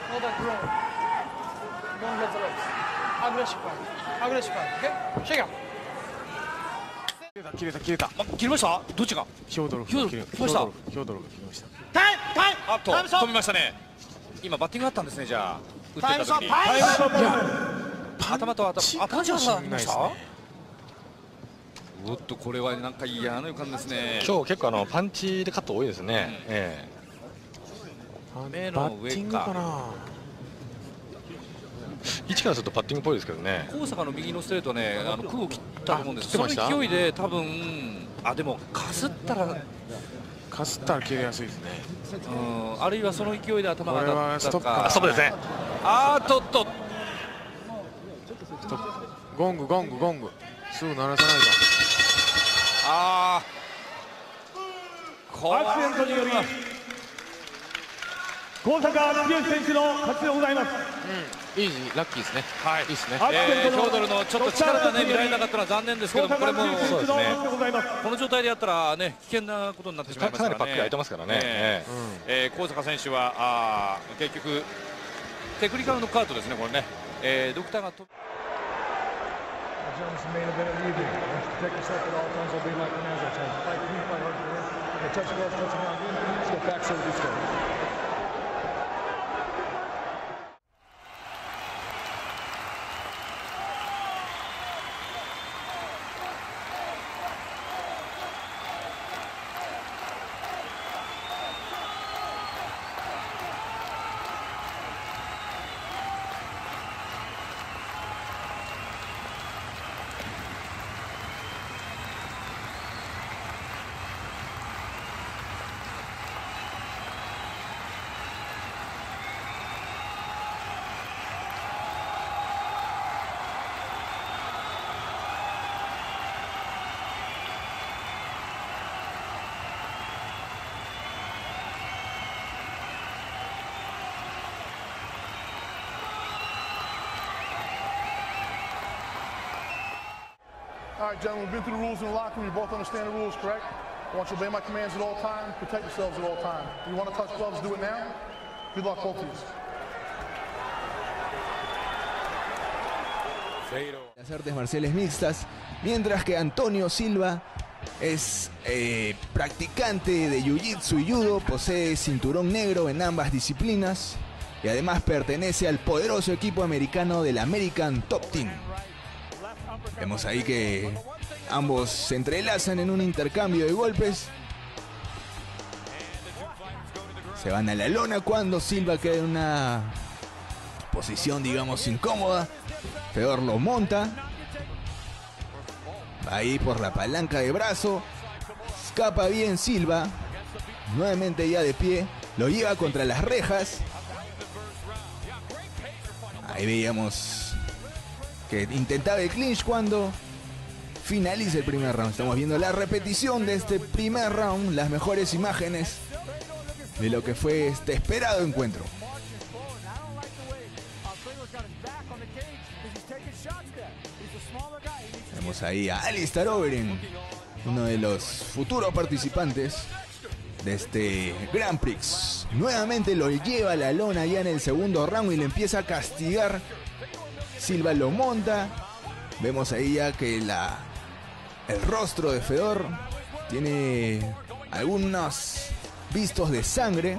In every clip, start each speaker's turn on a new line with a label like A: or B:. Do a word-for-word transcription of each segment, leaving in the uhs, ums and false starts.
A: No that ground. Don't let the legs. Aggressive part. Aggressive part. Okay? Shake up.
B: 切れた切れた。
C: あ、切りました。どっちが？
B: ヒョードロフ
C: ヒョードロフ来ました。
B: ヒョードロフ切りました。
A: タイムタイム
C: あっと
A: タイムストップ
C: 飛びましたね。今バッティングあったんですね。じゃあ打ってた時に
A: タイムストップ
C: 頭と頭あパンチはありました。
B: ないですね。
C: おっとこれはなんか嫌な予感ですね。
D: 今日結構あのパンチでカット多いですね。
C: うん
D: え
C: 目
B: バ
C: の上
B: ッティングか
C: か。
B: な。
D: え位置からするとパッティングっぽいですけどね。
C: 高坂の右のストレートね、あの空を切ったと思うんです。その
D: あ切ってました
C: 勢いで多分あでもかすったら、
B: かすったら切れやすいですね。
C: うん、あるいはその勢いで頭が当たった
B: これはストップか
D: あ、そうですね。
C: あーっとっと。
B: ストップ。ゴングゴングゴング。すぐ鳴らさないと。
C: ああ。こ
E: アクシデントにより高坂剛選手の勝ちでございます。
B: うん。いいラッキーですね。
C: はい。
B: いいですね。
E: アク
C: えー、ヒ
E: シデントの
C: ョードルのちょっと力がね見られなかったのは残念ですけども、これも
E: 高坂剛選手の勝ちでございます。
C: この状態でやったらね危険なことになってしまいますからね。
D: かなりバックが空いてますからね。
C: え
D: え
C: ーえー、高坂選手はあー結局テクニカルノックアウトですねこれね。えー、ドクターがと。
F: Jones main event of the evening. Wants to protect yourself at all times. I'll be Mike Menazes. Fight clean, fight hard for him. Okay, touch gloves, touch around. Let's get back so we can start. All right, gentlemen, we've been through the rules in the locker room. You both understand the rules, correct? I want you to obey my commands at all times, protect yourselves at all times. If you want to touch gloves, do it now. Good luck, both of you.
G: Las artes marciales mixtas, mientras que Antonio Silva es eh, practicante de Jiu-Jitsu y Judo, posee cinturón negro en ambas disciplinas y además pertenece al poderoso equipo americano del American Top Team. Vemos ahí que ambos se entrelazan en un intercambio de golpes. Se van a la lona cuando Silva queda en una posición, digamos, incómoda. Fedor lo monta. Va ahí por la palanca de brazo. Escapa bien Silva. Nuevamente ya de pie. Lo lleva contra las rejas. Ahí veíamos que intentaba el clinch cuando finaliza el primer round. Estamos viendo la repetición de este primer round, las mejores imágenes de lo que fue este esperado encuentro. Vemos ahí a Alistair Overeem, uno de los futuros participantes de este Grand Prix. Nuevamente lo lleva a la lona ya en el segundo round y le empieza a castigar. Silva lo monta. Vemos ahí ya que la, el rostro de Fedor tiene algunos vistos de sangre.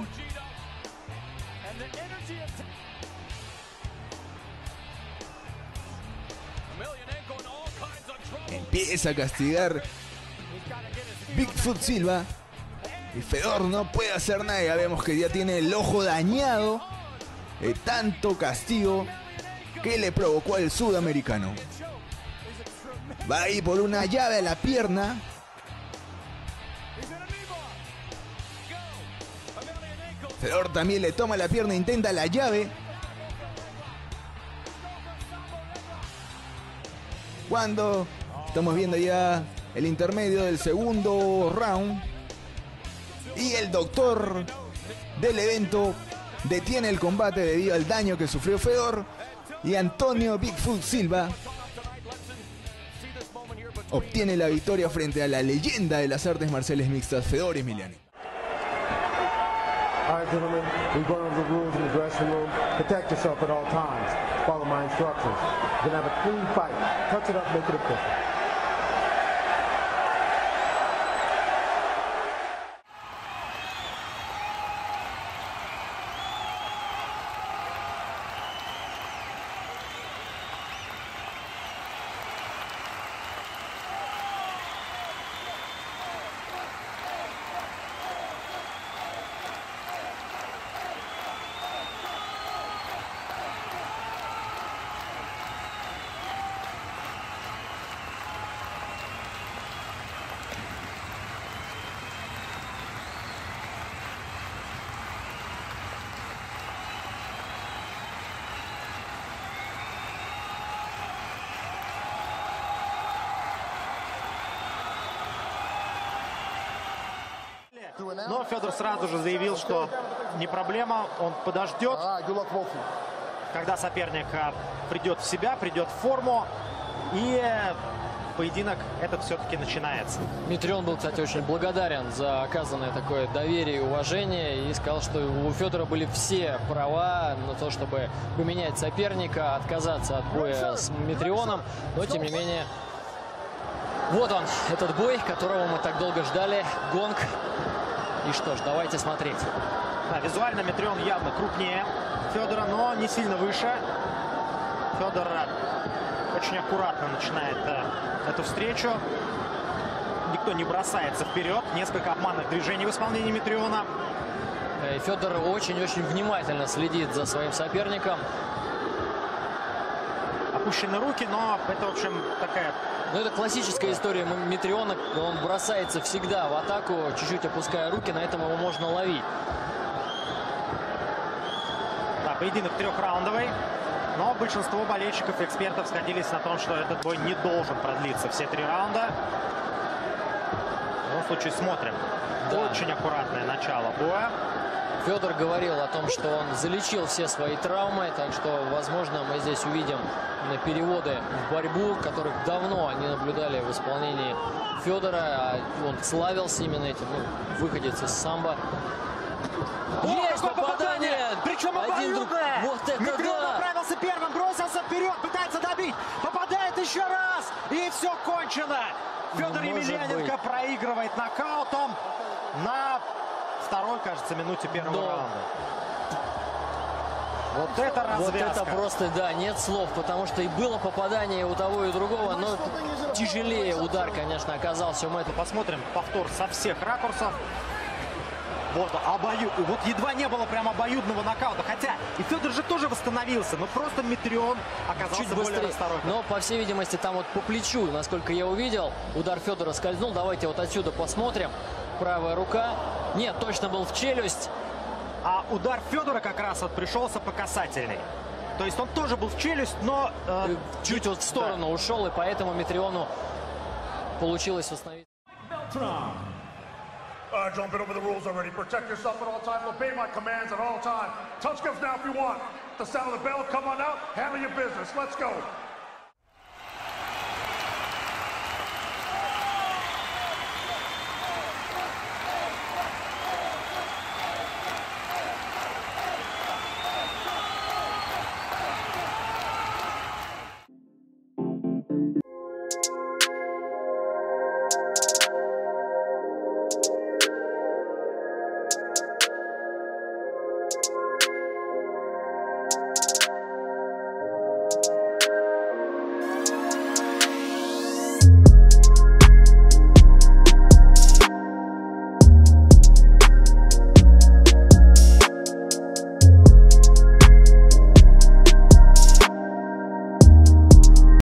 G: Empieza a castigar Bigfoot Silva. Y Fedor no puede hacer nada. Ya vemos que ya tiene el ojo dañado de tanto castigo que le provocó el sudamericano. Va ahí por una llave a la pierna. Fedor también le toma la pierna, intenta la llave. Cuando estamos viendo ya el intermedio del segundo round. Y el doctor del evento detiene el combate debido al daño que sufrió Fedor. Y Antonio Bigfoot Silva obtiene la victoria frente a la leyenda de las artes marciales mixtas, Fedor Emelianenko.
H: All right, gentlemen, we've gone over the rules in the dressing room. Protect yourself at all times. Follow my instructions. You're gonna have a clean fight. Touch it up, make it official.
I: Но Федор сразу же заявил, что не проблема, он подождет, когда соперник придет в себя, придет в форму, и поединок этот все-таки начинается.
J: Митрион был, кстати, очень благодарен за оказанное такое доверие и уважение, и сказал, что у Федора были все права на то, чтобы поменять соперника, отказаться от боя с Митрионом, но, тем не менее, вот он, этот бой, которого мы так долго ждали, гонг. И что ж, давайте смотреть.
I: Да, визуально Митрион явно крупнее Федора, но не сильно выше. Федор очень аккуратно начинает э, эту встречу. Никто не бросается вперед. Несколько обманных движений в исполнении Митриона.
J: И Федор очень-очень внимательно следит за своим соперником.
I: Опущены руки, но это, в общем, такая...
J: Ну, это классическая история Митриона. Он бросается всегда в атаку, чуть-чуть опуская руки. На этом его можно ловить.
I: Да, поединок трехраундовый. Но большинство болельщиков и экспертов сходились на том, что этот бой не должен продлиться все три раунда. В любом случае смотрим. Да. Очень аккуратное начало боя.
J: Федор говорил о том, что он залечил все свои травмы, так что, возможно, мы здесь увидим переводы в борьбу, которых давно не наблюдали в исполнении Федора. Он славился именно этим, ну, выходец из самбо.
I: О,
J: есть попадание!
I: попадание! Причем обоюдное!
J: Вот это
I: Митрион
J: да!
I: направился первым, бросился вперед, пытается добить, попадает еще раз, и все кончено. Федор Емельяненко проигрывает нокаутом на второй, кажется, минуте первого
J: Но...
I: раунда. Вот это развязка.
J: Вот это просто, да, нет слов, потому что и было попадание у того и другого, но тяжелее удар, конечно, оказался у Мэтта.
I: Посмотрим повтор со всех ракурсов. Вот, обоюд... вот едва не было прям обоюдного нокаута. Хотя и Федор же тоже восстановился, но просто Митрион оказался
J: чуть
I: более
J: быстрее.
I: расторопным.
J: Но, по всей видимости, там вот по плечу, насколько я увидел, удар Федора скользнул. Давайте вот отсюда посмотрим. Правая рука. Нет, точно был в челюсть.
I: А удар Федора как раз вот пришелся по касательной. То есть он тоже был в челюсть, но... Э,
J: чуть вот в сторону да. ушел, и поэтому Митриону получилось восстановить.
F: All right, John, been over the rules already. Protect yourself at all times. Obey my commands at all times. Touch gloves now if you want. The sound of the bell, come on out. Handle your business. Let's go.